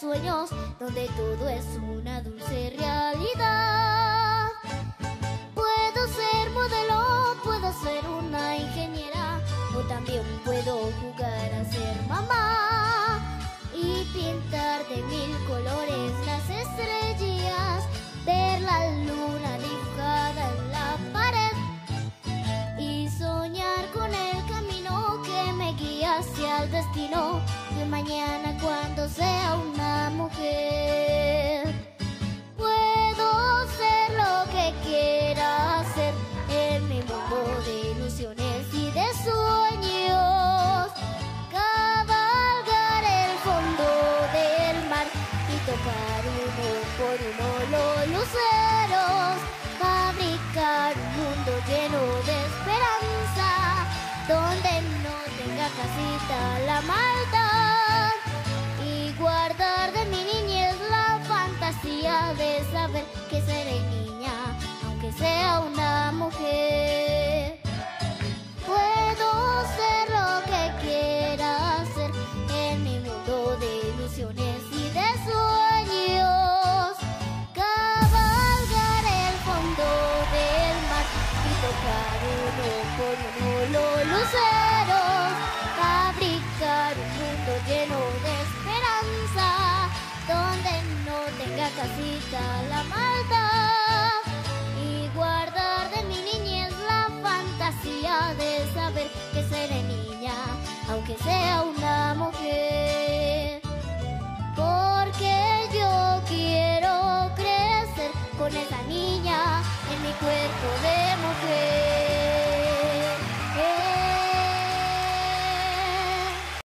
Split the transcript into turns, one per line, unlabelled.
sueños, donde todo es una dulce realidad. Puedo ser modelo, puedo ser una ingeniera, o también puedo jugar a ser mamá y pintar de 1000 colores las estrellas, ver la luna dibujada en la pared y soñar con el camino que me guía hacia el destino de mañana cuando sea una mujer. Puedo ser lo que quiera ser en mi mundo de ilusiones y de sueños, cabalgar el fondo del mar y tocar uno por uno los luceros, fabricar un mundo lleno de esperanza, donde no tenga casita la maldad, y guardar de mi niñez la fantasía de saber que seré niña, aunque sea una mujer. Puedo ser lo que quiera ser en mi mundo de ilusiones y de sueños, cabalgar el fondo del mar y tocar uno por uno los luceros, fabricar un mundo lleno de esperanza, donde no tenga casita la